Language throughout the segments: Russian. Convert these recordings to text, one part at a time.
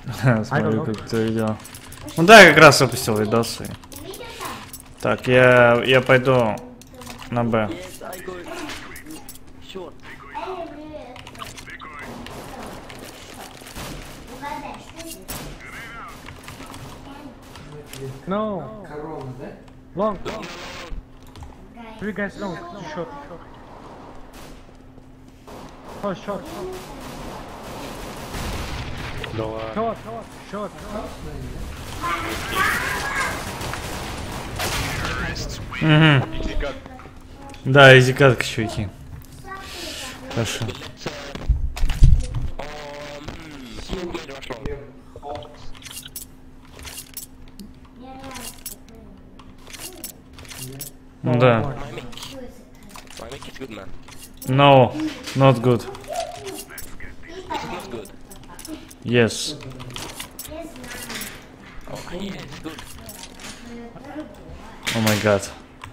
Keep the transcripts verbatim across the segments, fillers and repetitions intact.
Смотрю, как ты видел. Ну да, я как раз выпустил видосы. Так, я, я пойду на Б. No. Корона, да? Long. Three guys long. Short. Oh, short. Да ладно. Short, short, short. Угу. Иди как. Да, изи катка, чуваки. Хорошо. Ну да. No, not good. Yes. Oh my god.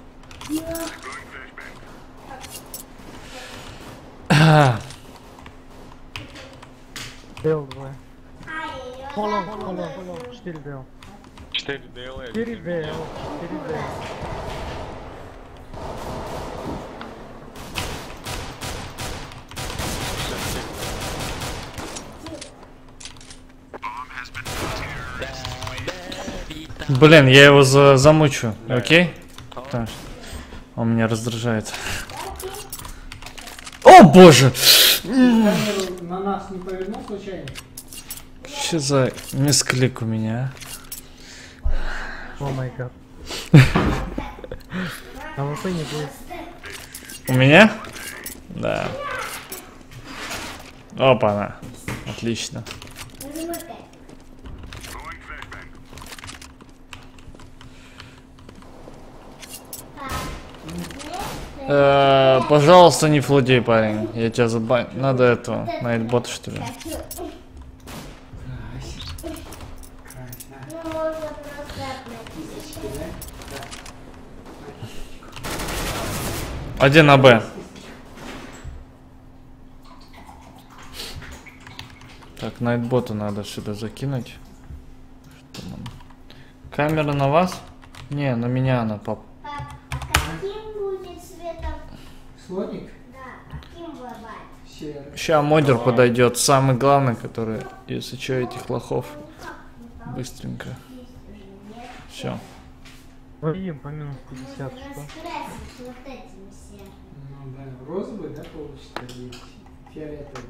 Дел двое. Полон, полон, полон. Четыре дел. четыре дел. Четыре дел. Четыре дел. Блин, я его за замучу, окей? Потому что он меня раздражает. О боже! Камеру на нас не повернул случайно? Что за мисклик у меня? О май гад. А ВП не будет. У меня? Да. Опа-на. Отлично. Э, пожалуйста, не флудей, парень. Я тебя забаню. Надо этого. Найтбота, что ли? Один на Б. Так, найтботу надо сюда закинуть. Что нам? Камера на вас? Не, на меня она, пап. Каким будет цветом? Слоник? Да, каким бывает? Серый. Сейчас модер подойдет, самый главный, который, если что, этих лохов. Быстренько. Все. Воим по минус пятьдесят, что? Раскрасить вот этими все. Ну да, розовый, да, получится? Или фиолетовый?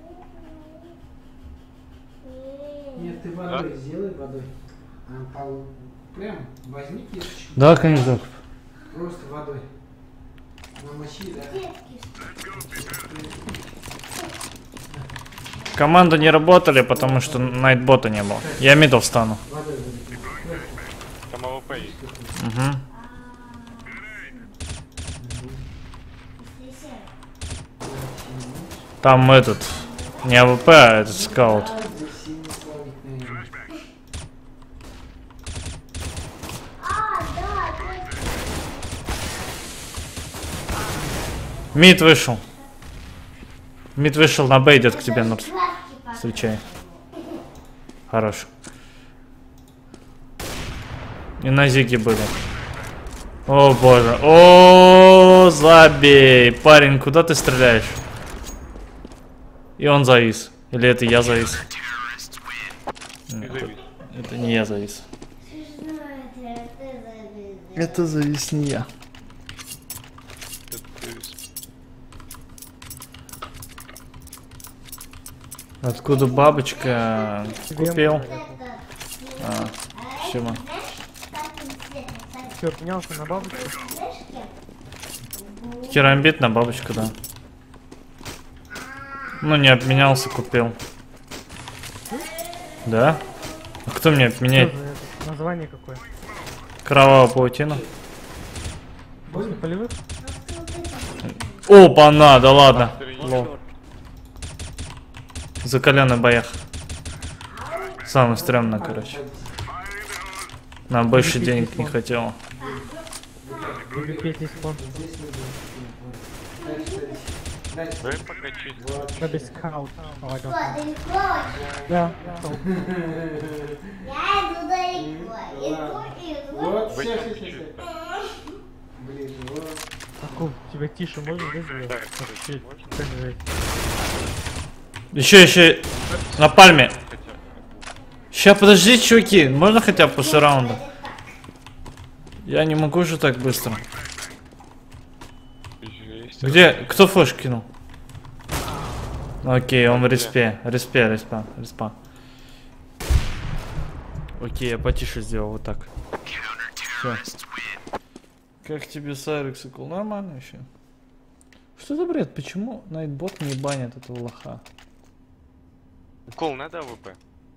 Нет, ты водой сделай водой. А, пол... Прям возьми кисточку. Да, конечно. Просто водой. Намочи, да. Команда не работали, потому что найтбота не было. Я мидл встану. Водой, водой. Там АВП есть. Угу. Там этот, не АВП, а этот скаут. А, здесь синий слоник, наверное. А, да, точно. Мид вышел. Мид вышел, на Б идет к тебе, Нурс. Встречай. Хорош. И на зиге были. О боже. О, забей. Парень, куда ты стреляешь? И он завис. Или это я завис? Нет, это, это не я завис. Это завис не я. Откуда бабочка купил? А, чего? Все, менялся на бабочку. Керамбит на бабочку, да. Ну, не обменялся, купил. Да? А кто мне обменяет? Что за это? Название какое? Кровавая паутина. После полевых? Опа-на, да ладно. Лол. Закаленный в боях. Самое стрёмное, короче. Нам больше денег не хотела. Дальше. Вы пока чуть. Вот. Да без скаут. Давай, Что, давай. далеко? Да. Я иду далеко. Ладно. Иду, иду. Вот, Вы все, там все, все. чуть. Блин, вот. Таков, тебя тише можно вызвать? Да, Вообще, можно. как же. Еще, еще на пальме. Хотя бы. Ща, подожди, чуваки, можно хотя бы после раунда? Я не могу же так быстро. Есть. Где? Кто флеш кинул? Окей, он в респе. Респе, респа, респа. Окей, я потише сделал, вот так. Всё. Как тебе Сайрексикл? Нормально еще. Что за бред? Почему Найтбот не банит этого лоха? Кол, надо АВП?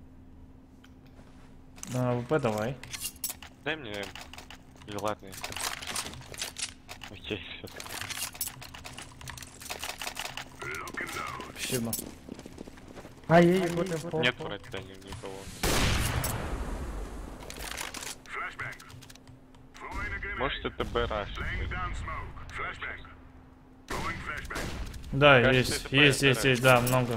На ВП давай. Дай мне. Или ладно, если. Окей, сейчас. Спасибо. А, я я вот инфо. Нет вроде да, ни- никого. Может это Б раш. Да, Кажется, есть, это есть, Б, есть, да. есть, да, много.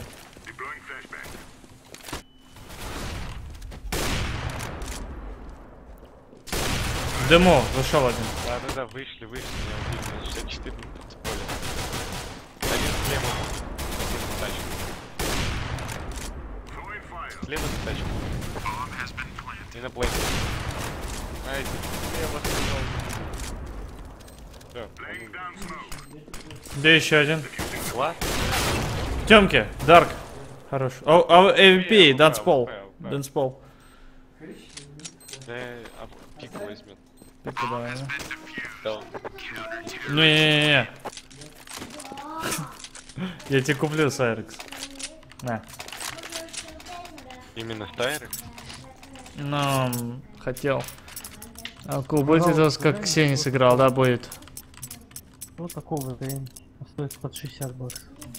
Демо, зашел один. Да, да, да, вышли, вышли, меня убили на шестьдесят четыре минуты поле. Один слева. Один за тачку. Слева за тачку. И на плейте. Ай, слева сказал. Всё, Где еще один? ладно. Темки, Дарк. Хорош. О, а, эм пи, АВП, Данспол. АВП. Данспол. Да, а пик возьмет. Так, давай, да. Да. Не-не-не. Я тебе куплю Сайрекс. На. Именно стайры? Но хотел. А будет видос, как Ксения сыграл, да, будет. Вот такого времени. Стоит под шестьдесят баксов.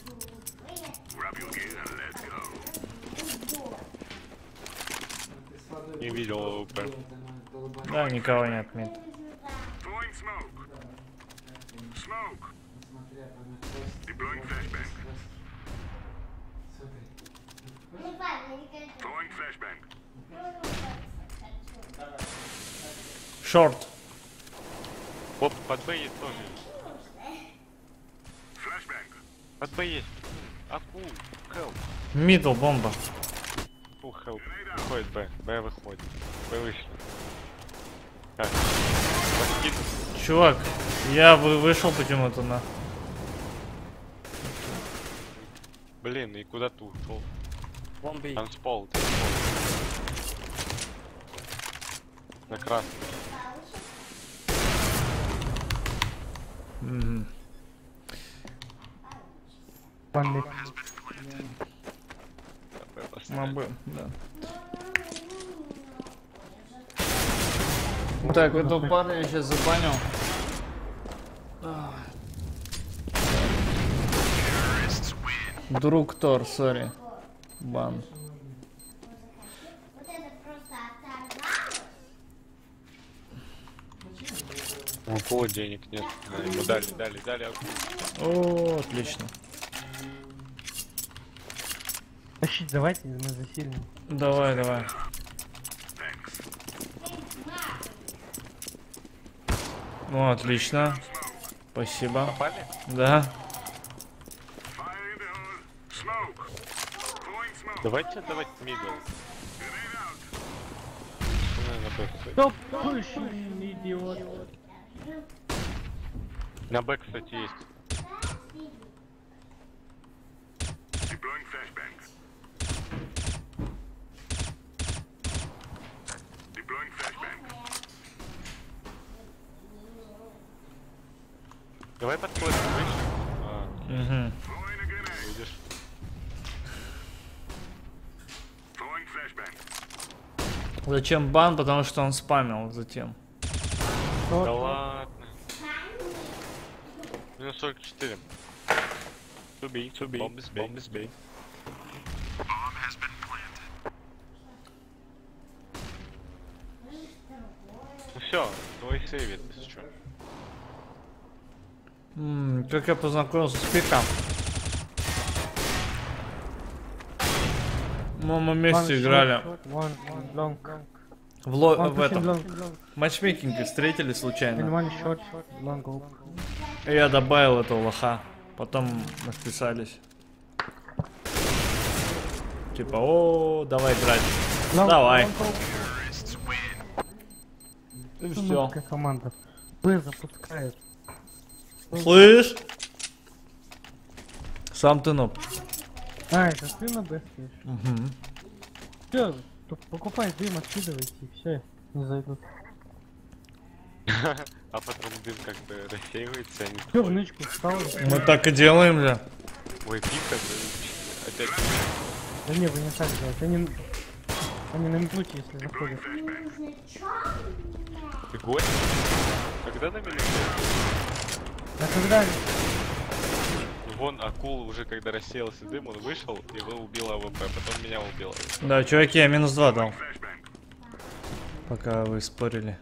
Не видел АВП. Да, никого нет, нет. Не важно, не хочу. Шорт. Оп, под Б есть тоже. Под Б есть. Аку, хелп. Мидл, бомба. Фу, хелп. Выходит Б. Б выходит. Б вышли. Так. Подкид. Чувак, я вы вышел почему-то на. Блин, и куда ты ушел? Бомби. Танцпол, танцпол. На красный. Мгм. Память. Б поставили. Мобы, да. Так, этого парня я сейчас забанил. Друг Тор, сори. Бан. Вот это просто оторвалось. У кого денег нет? Да, ему дали, дали, дали аку. О, отлично. Тащить давайте, мы засилим. Давай, давай. Ну, отлично. Спасибо. Попали? Да. Давайте давать мидл. Ну, на Б, кстати. Стоп, пышный идиот. На Б, кстати, есть. Давай подходим выше. А, Угу. видишь. Зачем бан? Потому что он спамил затем. Да ладно. Минус сорок четыре. Туби, туби. Бомбис бей. Бомбис бей. Ну все, твой сейвит, если что. М, как я познакомился с Пиком? Мы, мы вместе играли. One, one long. В, ло... One в pushing этом. long. В матчмейкинге встретили And случайно. one short, long go. И я добавил этого лоха. Потом мы вписались. Типа, о, давай играть. Long, Давай. long go. И Ну, все. какая команда. Б запускает. Слышь? Сам ты ноб. А, это ты на Б стоишь? Угу. Все, покупай дым, откидывайте, и все, не зайдут. А потом дым как бы рассеивается, они Все, в нычку встал. Мы так и делаем же. Ой, пика, опять. Да не, вы не так делаете. Они, они на минуте, если заходят. Ты гость? Когда на минуте? А когда они... Вон акул уже когда рассеялся дым, он вышел, его убил АВП, потом меня убил. Да, чуваки, я минус два дал. Пока вы спорили.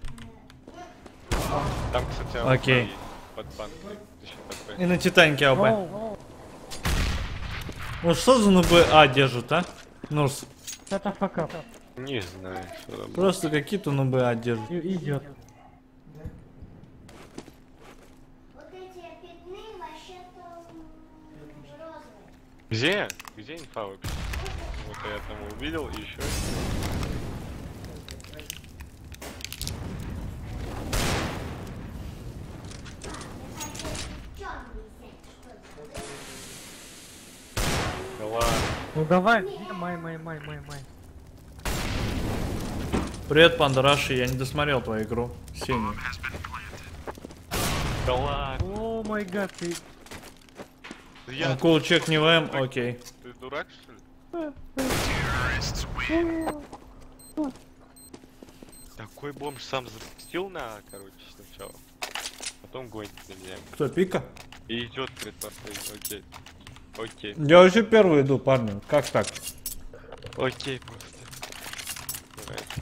Там, кстати, АВП Окей. есть под банкой. Точнее, под Б. И на Титанике АВП. Оу, оу, Ну что за нубы А держат, а? Нурс. это факап. Не знаю, что там. Просто какие-то нубы А держат. И- Идет. Вот эти пятны вообще-то розовые. Где? Где инфа вообще? Вот я там увидел и еще. Черный цвет, что ли? Да ладно. Ну давай, где май, май, май, май, май. Привет, Панда Раши, я не досмотрел твою игру. Синий. Да ладно. О май гад, ты... Я... Акул чек не ВМ, окей. Ты дурак, что ли? Такой бомж сам запустил на, короче, сначала. Потом гонит на меня. Кто, Пика? И идет перед портой. Окей. Окей. Я вообще первый иду, парни. Как так? Окей, просто. Нравится.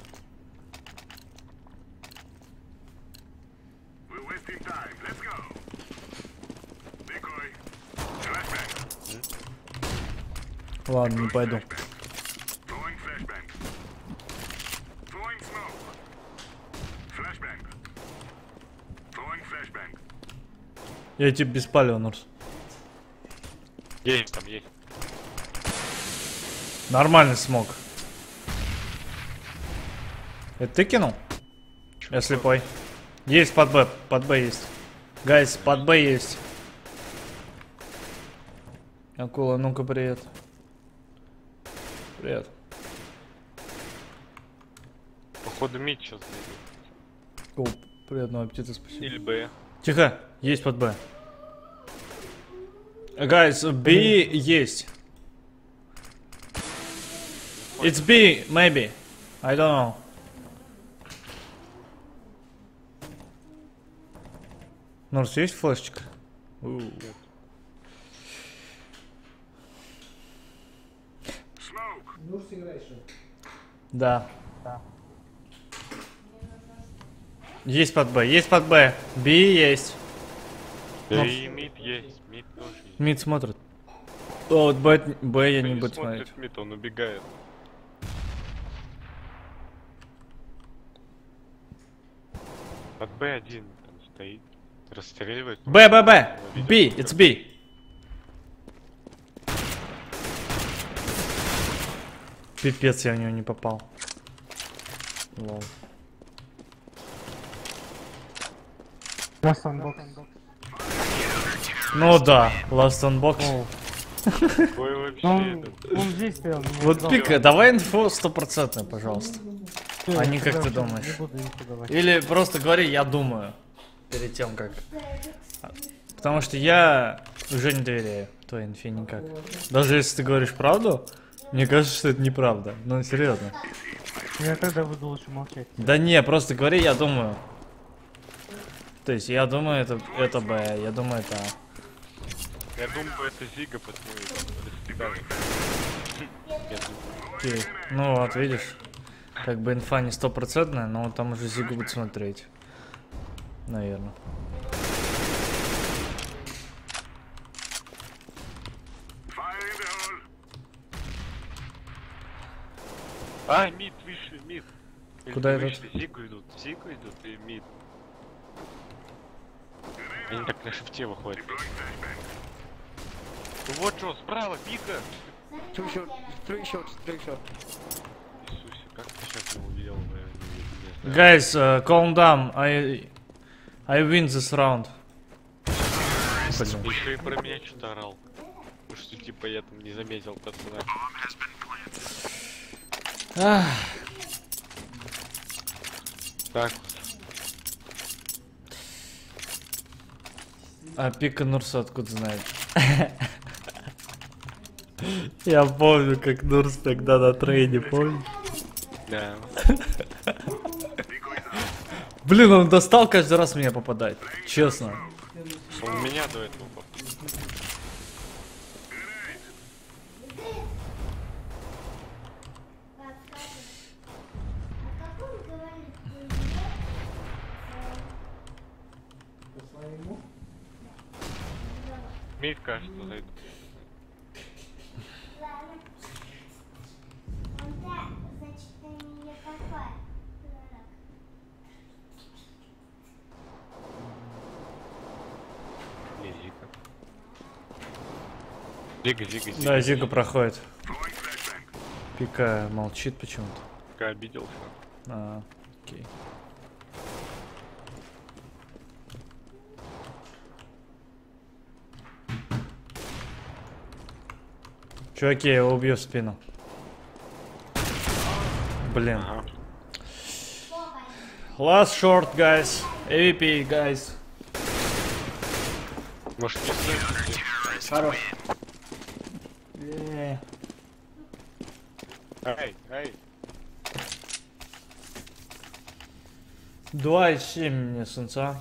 Ладно, не пойду. Я типа беспалил, Нурс. Есть там, есть. Нормальный смог. Это ты кинул? Я слепой. Есть под Б, под Б есть. Гайс, под Б есть. Акула, ну-ка, привет. Привет. Походу мид сейчас будет. Кул, приятного аппетита, спасибо. Или Б. Тихо, есть под Б. Гайс, B есть. It's B, maybe. I don't know. Нурс, есть флешечка? У. Нурс играешь? что ли? Да. Есть под Б, есть под Б. B есть. Да и мид есть, мид тоже есть. Мид смотрит. О, вот Б, Б я не Он буду смотрит смотреть. мид, он убегает. Под Б один там стоит. Расстреливает. Б, Б, Б. B, it's B. Пипец, я в него не попал. Лол. Last on box. Ну да, Last on Box. Какой вообще Он, этот? он здесь стоял. не Вот отдал. Пика, давай инфу стопроцентно, пожалуйста. Всё, а я не как тогда ты вообще думаешь. Не буду инфу давать. Или просто говори, я думаю. Перед тем, как... Потому что я уже не доверяю твоей инфе никак. Даже если ты говоришь правду, мне кажется, что это неправда. Ну, серьезно. Я тогда буду лучше молчать. Да не, просто говори, я думаю. То есть, я думаю, это, это Б, я думаю, это А. Я думаю, это Зига, потому что Окей. Ну вот, видишь, как бы инфа не стопроцентная, но там уже Зигу будет смотреть. Наверное. А, мид, вышли, мид. Куда Вышли, идут? Зику идут, Зику идут и мид. Они так на шифте выходят. Ну вот что, справа, пика! Two shot, three shots, three shots. Иисусе, как ты сейчас его увидел? Я не- не знаю. Guys, uh, calm down. I I win this round. Блин. Еще и про меня что-то орал. Потому что типа я там не заметил пацана. Ах, Так, а Пика Нурса откуда знает? Я помню, как Нурс тогда на трейне, помню. да. Блин, он достал каждый раз меня попадать. Честно. Он меня до этого попал. А какой говорит По своему. Мид, кажется, зайду. Ладно. Он да, значит, ты не такой. Не, Зика. Зига, Зига, Зига. Да, Зига проходит. Пика молчит почему-то. Пока обиделся. А, окей. Чуваки, я его убью в спину. Блин. Ага. Last short, guys. A V P, guys. Может, не стоит? Хорош. Э, Эй, эй. два и семь мне сенца.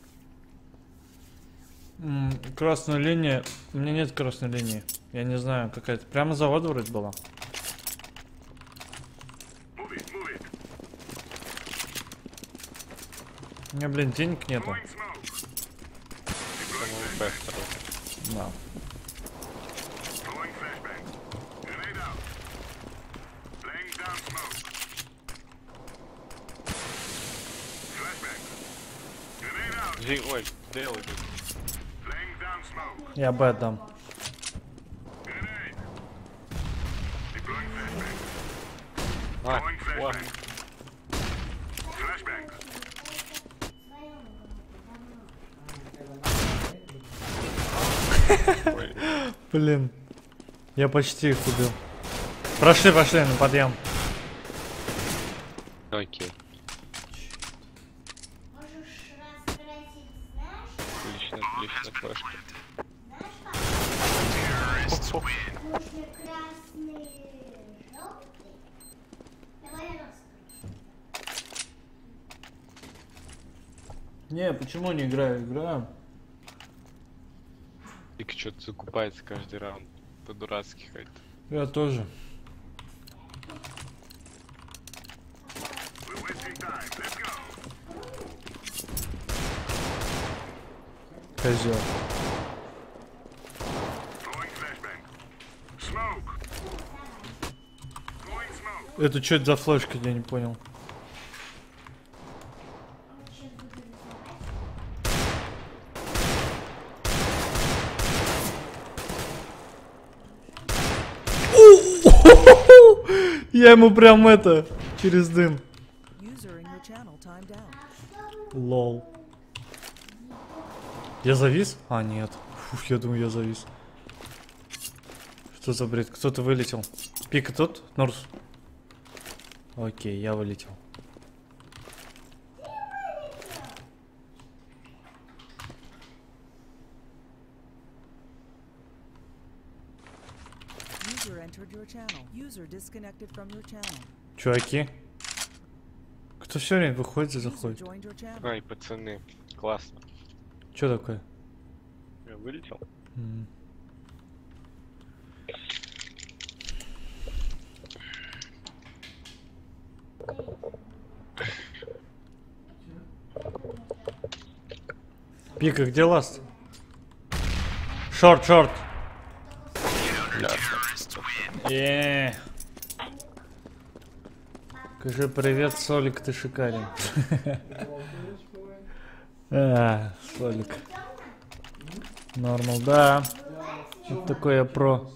М, Красная линия. У меня нет красной линии. Я не знаю, какая-то. Прямо завод вроде была. У меня, блин, денег нету. По-моему, Б второй. Да. Зи, ой, Дейл идет. Я Б отдам. А, ладно. Ой, Блин. Я почти их убил. Прошли, пошли на подъем. окей. Можешь раскрасить, знаешь, Отлично, отлично, флешка. можно красный, желтый. Давай раскрасим. Не, почему не играю? Играю. Ик что-то закупается каждый раунд. По-дурацки хоть. Я тоже. Козел. Это что это за флешка, я не понял. Я ему прям это, через дым. User in your channel timed out. Лол. Я завис? А, нет. Фух, я думаю, я завис. Что за бред? Кто-то вылетел. Пика тут? Норс. Окей, я вылетел. User entered your channel. User disconnected from your channel. Чуваки. Кто все время выходит и User заходит? joined your channel. Ай, пацаны, классно. Что такое? Я вылетел. М. Пика, где ласт? Шорт, шорт. Да, Е. Скажи привет, Солик, ты шикарен. А, Солик. Нормал, да. Вот такой я про.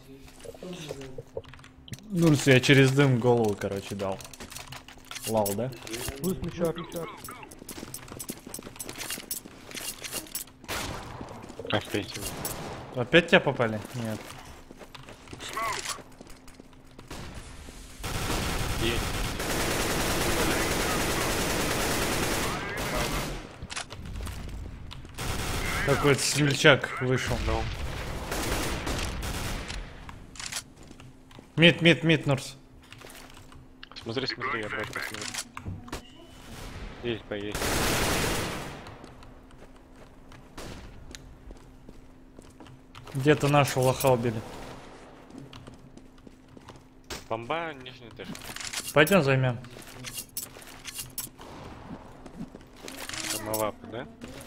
Ну, я через дым голову, короче, дал. Лал, да? Будет еще, еще. Опять. Опять тебя попали? Нет. Есть. Какой-то смельчак вышел. Ну. Мид, мид, мид, Нурс. Смотри, смотри, я брат посмотрю. Есть, поесть. Где-то нашего лоха убили. Бомба, нижний этаж. Пойдем займем. Самолапы, да?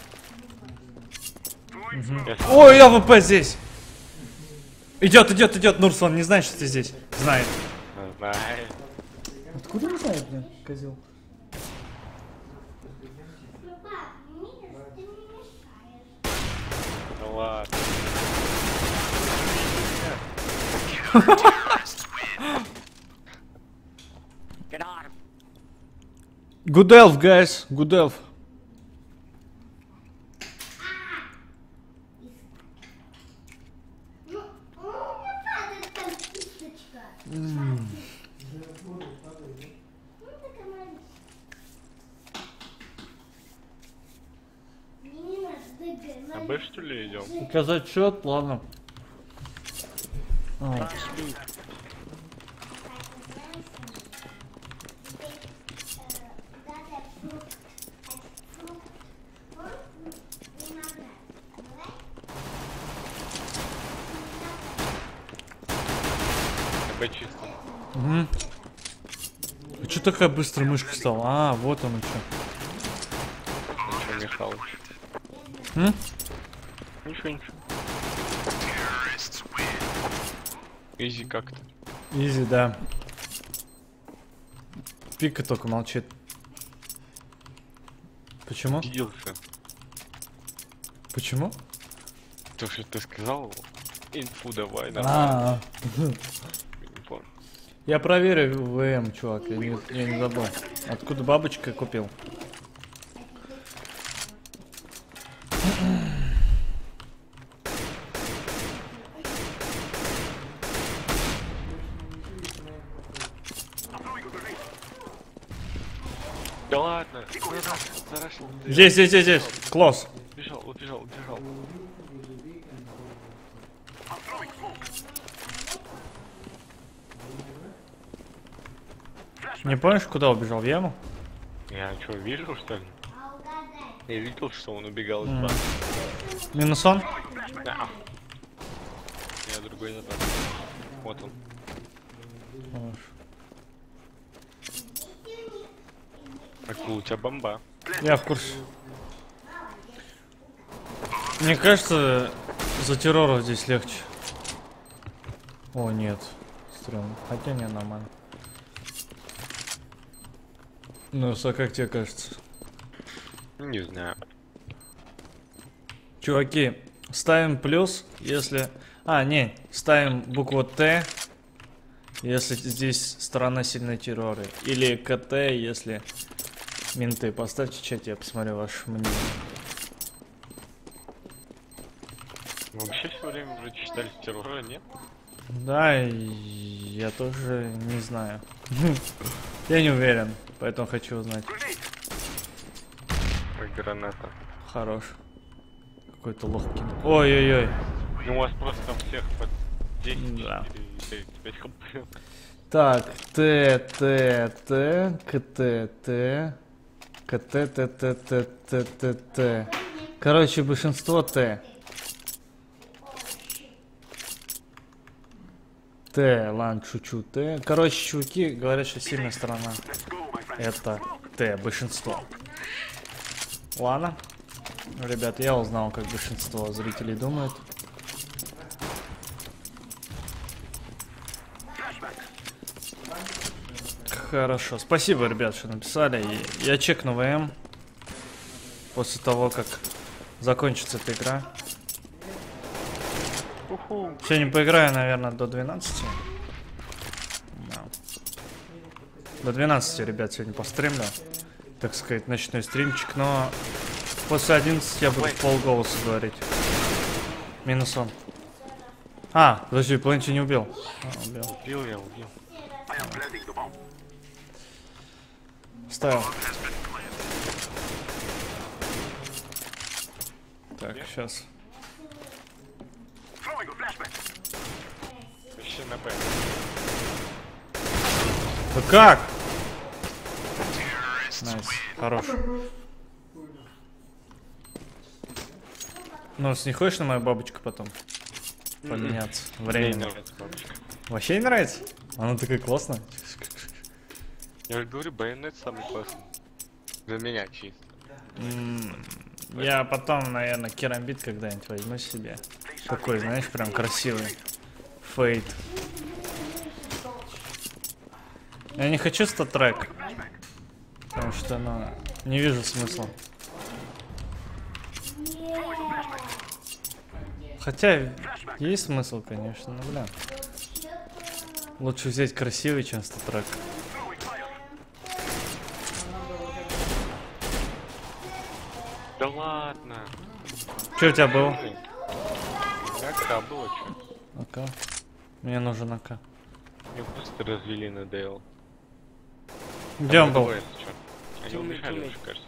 Угу. Я... Ой, АВП здесь! Идет, идет, идет, Нурс, он не знает, что ты здесь. Знает. Знаю. Откуда он знает, блин, козел? Ну, пап, видишь, ты мне мешаешь. Ну ладно. Get on. Good elf, guys, good elf. Ну, у меня падает там кисточка. Ну, такая маленькая. Мне не надо, А Б что ли идем? Показать счет, ладно. А. Б чисто. Угу. А что такая быстрая мышка стала? А, вот оно что. Ничего мешало. М? Ничего, ничего. Изи как-то. Изи, да. Пика только молчит. Почему? Обиделся. Почему? То, что ты сказал, инфу давай, А, нормально. Не помню. я проверю ВМ, чувак, я не, я не забыл. Откуда бабочка купил? Да ладно. Зарашил. Здесь, здесь, здесь, здесь. Клосс. Убежал, убежал, убежал. Не помнишь, куда убежал? В яму? Я что, вижу, что ли? А угадай. Я видел, что он убегал из М. бара. Минус он? Да. Я другой забрал. Вот он. Хорош. Акул, у тебя бомба. Я в курсе. Мне кажется, за террора здесь легче. О, нет. Стрёмно. Хотя не, нормально. Ну, а как тебе кажется? Не знаю. Чуваки, ставим плюс, если... А, не, ставим букву Т, если здесь сторона сильной терроры. Или КТ, если менты. Поставьте в чате, я посмотрю ваше мнение. Мы вообще все время уже читали террора, нет? Да, и я тоже не знаю. Я не уверен, поэтому хочу узнать. Как граната. Хорош. Какой-то лох кинул. Ой-ой-ой. Ну у вас просто там всех под десять, Да. четыре, пять хп. Так, Т, Т, Т, КТ, Т, КТ, Т, Т, Т, Т, Т, Т. Короче, большинство Т. Т, ладно, шучу, Т. Короче, чуваки говорят, что сильная сторона. Это Т, большинство. Ладно. Ребят, я узнал, как большинство зрителей думают. Хорошо. Спасибо, ребят, что написали. И я чекну ВМ после того, как закончится эта игра. Уху. Сегодня поиграю, наверное, до двенадцати. Да. До двенадцати, ребят, сегодня постримлю. Так сказать, ночной стримчик, но после одиннадцати я буду в полголоса говорить. Минус он. А, подожди, Пленти не убил. А, убил. Убил я, убил. Ставил. Так, сейчас. Ищи на Б. Да как? Найс, хорош. Ну, не хочешь на мою бабочку потом поменяться? Мне не Время. нравится бабочка. Вообще не нравится? Она такая классная. Я же говорю, байонет самый классный. За меня чисто. М, Я потом, наверное, керамбит когда-нибудь возьму себе. Такой, знаешь, прям красивый. Фейт. Я не хочу статрек. Потому что, ну, не вижу смысла. Хотя, есть смысл, конечно, но, бля. Лучше взять красивый, чем статрек. Да ладно. Что у тебя был? У меня АК было, чё? АК. Мне нужен АК. Мне просто развели на ДЛ. Где он был? Они умирали уже, кажется.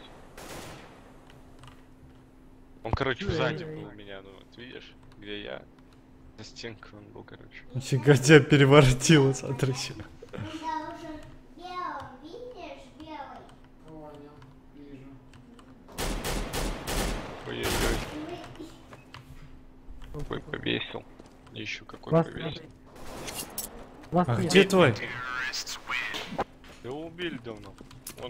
Он, короче, сзади был у меня, ну вот видишь, где я. За стенкой он был, короче. Нифига тебя переворотило, смотри. Когда уже белый, видишь, белый? Понял, вижу. Ой-ой-ой. Какой повесил. Еще какой Вас повесил. Вас А нет. где твой? Его убили давно. Он.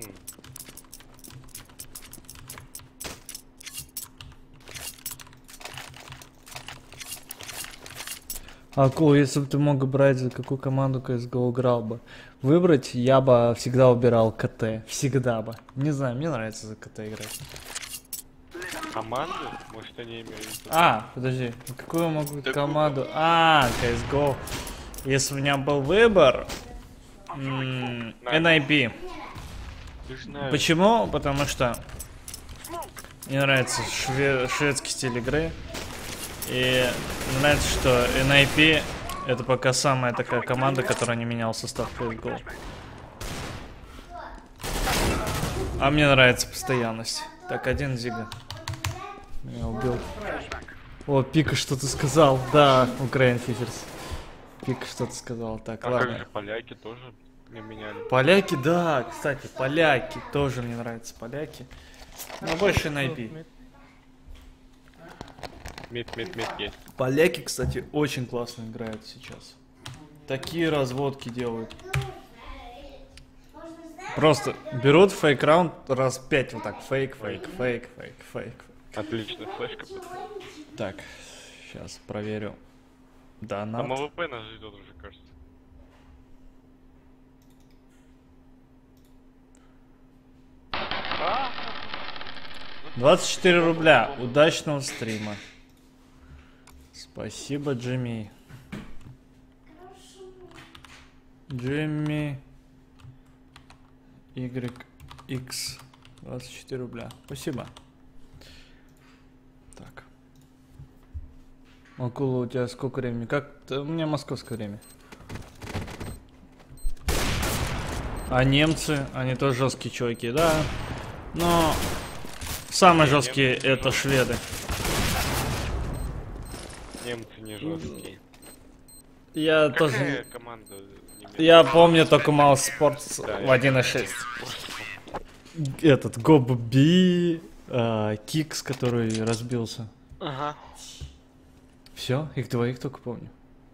Акул, если бы ты мог брать, за какую команду си эс го играл бы? Выбрать, я бы всегда выбирал КТ. Всегда бы. Не знаю, мне нравится за КТ играть. Команду? Может, они имеют в виду? А, подожди, какую я могу команду? А, си эс го. Если у меня был выбор... м, эн ай би. Ты ж знаешь. Почему? Потому что мне нравится шве- шведский стиль игры. И нравится, что эн ай пи это пока самая такая команда, которая не меняла состав си эс го. А мне нравится постоянность. Так, один Зига. Меня убил. О, Пика что-то сказал. Да, Украин Фиферс. Пика что-то сказал. Так, А как же ладно. поляки тоже не меняли? Поляки, да, кстати, поляки. Тоже мне нравятся поляки. Но больше эн ай пи. Мид, мид, мид есть. Поляки, кстати, очень классно играют сейчас. Такие разводки делают. Просто берут фейк раунд раз пять вот так. Фейк, фейк, фейк, фейк, фейк. Отлично, флешка. Так, сейчас проверю. Да, Там на. АВП нас ждет уже, кажется. двадцать четыре рубля. Удачного стрима. Спасибо, Джимми. Джимми. Y X. двадцать четыре рубля. Спасибо. Так. Акула, у тебя сколько времени? Как? У меня московское время. А немцы, они тоже жесткие чуваки, да? Но самые жесткие это шведы. Немцы не жесткие. Я Какая тоже... команда немецкая? Я помню только Маус Спортс Да, в я один и шесть. Этот Гобби, Кикс, который разбился. Ага. Все, их двоих только помню.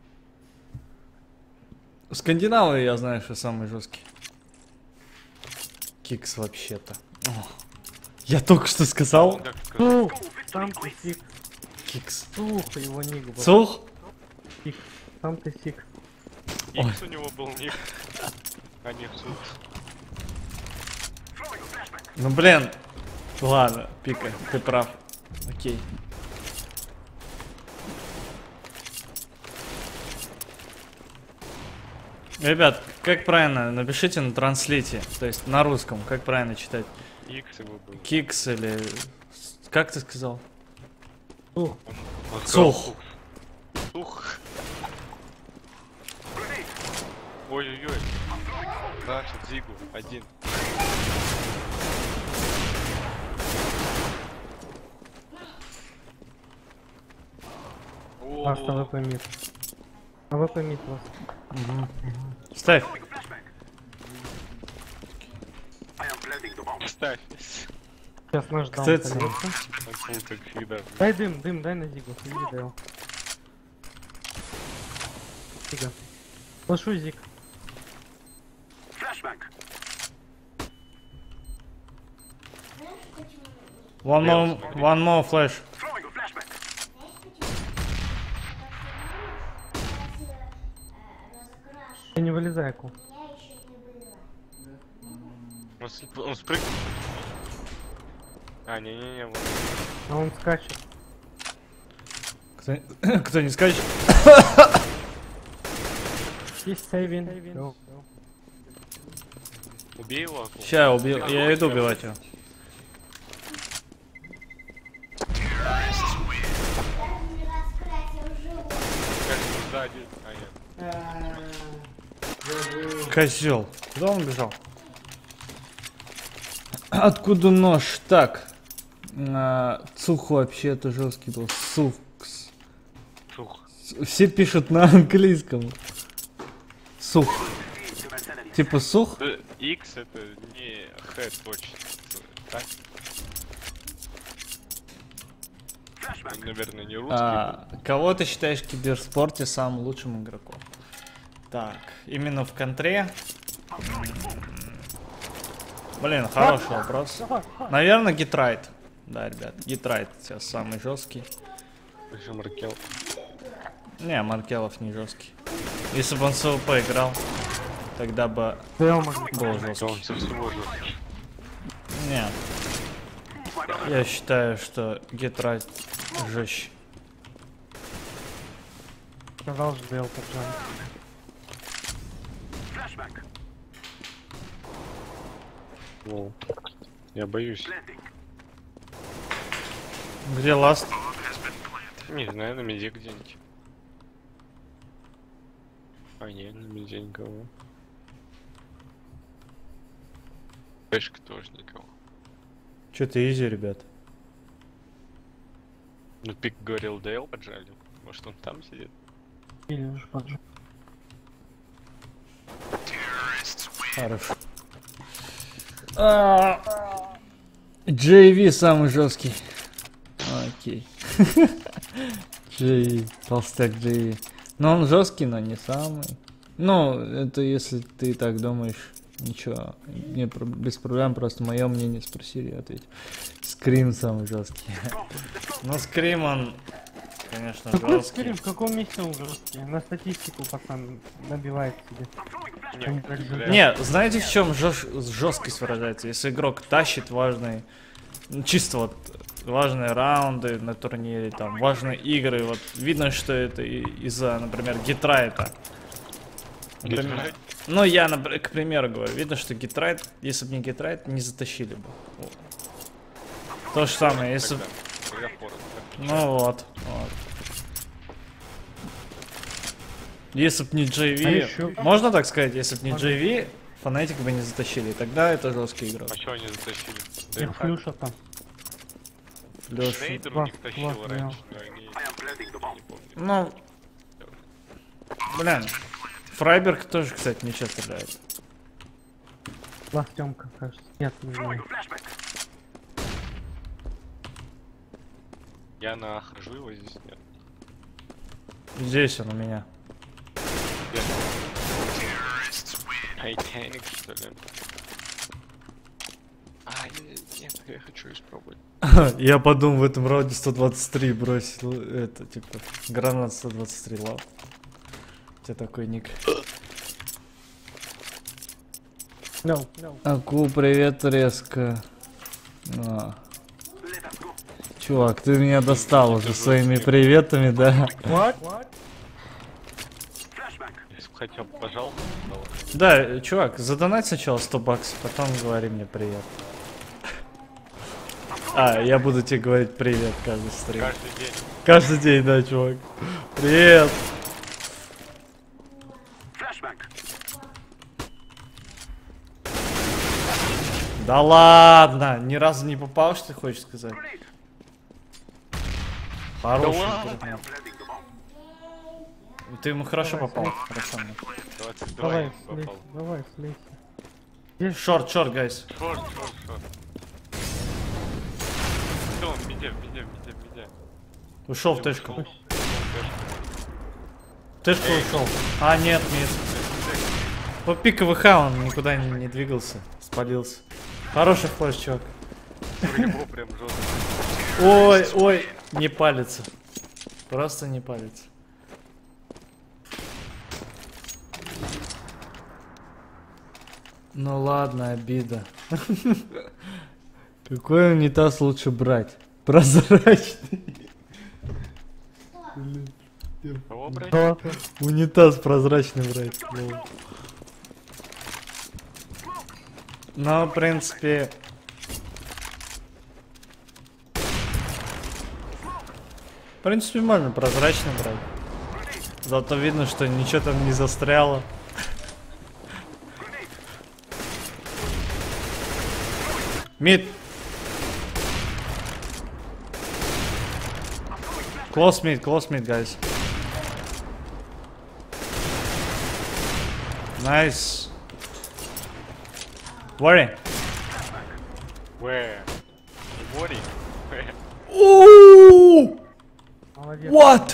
Скандинавы, я знаю, что самые жесткие. Кикс вообще-то. О, я только что сказал. Так сказал. Сух, сам ты сик. Кикс. Сух, его ник был. Цух? Сам ты сик. Икс у него был ник. А не в суд. Ну блин. Ладно, Пика, ты прав. Окей. Ребят, как правильно? Напишите на транслите, то есть на русском, как правильно читать? Икс его был. Кикс или... Как ты сказал? Ух, Он сказал Сух. Сух. Ой-ой-ой. Значит, Зигу, один. просто АВП мид. АВП мид вас. Ставь. Ставь. Сейчас наш даун Кстати, сольется. Он фул, как всегда. Дай дым, дым, дай на Зигу. Иди, дай его. Зига. Флашу Зиг. One more, one more flash. Ты не вылезай, Ку. Он, с- он спрыгнул. А, не-не-не, вот. А он скачет. Кто, кто не скажет? Есть сейвин. Go. Убей его, Аку. Ща я убил, я иду убивать его. Кажется, сзади. А, нет. Козел. Куда он бежал? Откуда нож? Так. А, Цух вообще-то жесткий был. Сукс. Сух. Все пишут на английском. Сух. Типа сух? Да, X это не Х точно. Так? Он, наверное, не русский. А, кого ты считаешь в киберспорте самым лучшим игроком? Так, именно в контре. Блин, хороший вопрос. Наверное, Гитрайт. Да, ребят, Гитрайт сейчас самый жесткий. Еще Маркел. Не, Маркелов не жесткий. Если бы он с ОВП играл, тогда бы Дай могу. был Он жесткий. все всего же. Нет. Я считаю, что Гитрайт жестче. Сказал же Дейл поджам. Воу. Я боюсь. Где ласт? Не знаю, на меде где-нибудь. А нет, на меде никого. Пешка тоже никого. Что-то изи, ребят. Ну, Пик говорил, Дейл поджалил. Может, он там сидит? Или уж поджам. Хорошо. джей ви самый жесткий. Окей. джей ви. Толстяк джей ви. Но он жесткий, но не самый. Ну, это если ты так думаешь. Ничего. Не, про- без проблем, просто мое мнение спросили, я ответил. Скрим самый жесткий. Ну, скрим он, конечно, Какой жесткий. скрим? В каком месте он жесткий? На статистику пацан набивает себе. Нет, так бля. Не, знаете, в чем жесткость выражается? Если игрок тащит важные, ну, чисто вот важные раунды на турнире, там важные игры, вот видно, что это и- из-за, например, Гитрайта. Например, Гитрайт? ну я, напр- к примеру говорю, видно, что Гитрайт, если бы не Гитрайт, не затащили бы. Вот. То же самое, если б- Тогда, тогда порно. ну вот, вот. Если б не джей ви, А ещё? можно так сказать, если б не джей ви, Фанатик бы не затащили, тогда это жесткий игрок. А чё они затащили? И флюша там. Леша. Шнейдер у Класс, них тащил класс, раньше, но они... Не помню. Ну, блин, Фрайберг тоже, кстати, ничего стреляет. Класс Тёмка, кажется. Нет, не знаю. Я на хожу его здесь нет. Здесь он у меня. Тайтаник, что ли? А, нет, нет, я хочу испробовать. Я подумал, в этом раунде сто двадцать три бросил, это, типа, гранат сто двадцать три лав. У тебя такой ник. No, no. Аку, привет, резко. А. Чувак, ты меня достал уже своими приветами, да? What? What? Если бы хотя бы пожал, давай. Да, чувак, задонать сначала сто баксов, потом говори мне привет. А, я буду тебе говорить привет каждый стрим. Каждый день. Каждый день, да, чувак. Привет. Да ладно, ни разу не попал, что ты хочешь сказать? Хороший. ладно. предмет. Ты ему хорошо попал, хорошо. двадцать два Давай, я слезь, попал. давай, слезь. Шорт, шорт, гайс. Шорт, шорт, шорт. Все, он в миде, в миде, в миде, в миде. Ушел в тэшку. Ушел. Тэшку ушел. А, нет, нет. По пика ВХ он никуда не, не двигался, спалился. Хороший флеш, чувак. Его прям жестко. Ой, ой, не палится. Просто не палится. Ну ладно, обида. Какой унитаз лучше брать? Прозрачный. Кого брать? Золото. Унитаз прозрачный брать. Ну, в принципе... В принципе, можно прозрачный брать. Зато видно, что ничего там не застряло. Мид. Close mid, close mid, guys. Nice. Worry. Where? Worry? Where? Ooh! Молодец. What?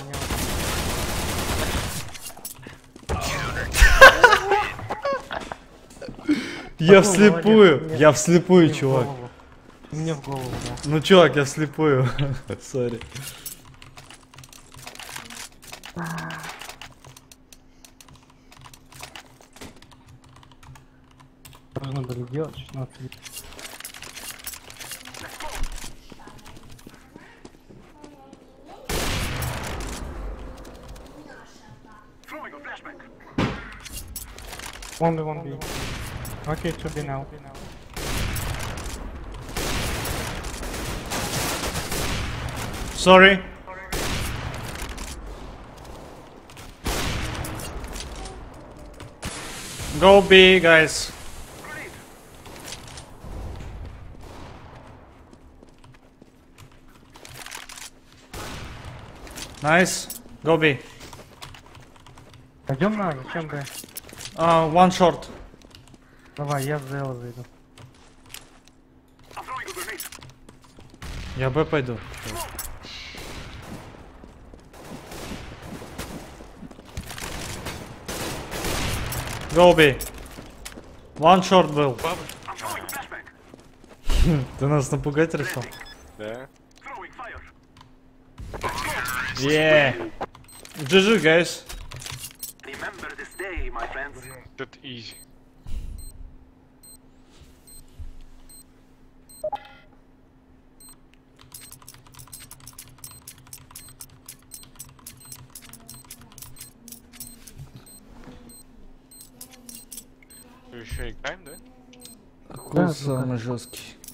Я вслепую, я вслепую, чувак. Мне в голову, да. Ну, чувак, я вслепую. Сори. Должны были делать шестнадцать лет. Only one B. Okay, two B now. Sorry. Go B, guys. Nice. Go B. Пойдем на, зачем Б? Uh, one short. Давай, я в Зео зайду. Я Б пойду. Go B. One short был. Ты нас напугать решил? Да? Yeah. джи джи, guys. Тут easy. Еще играем, да? Какой самый жесткий?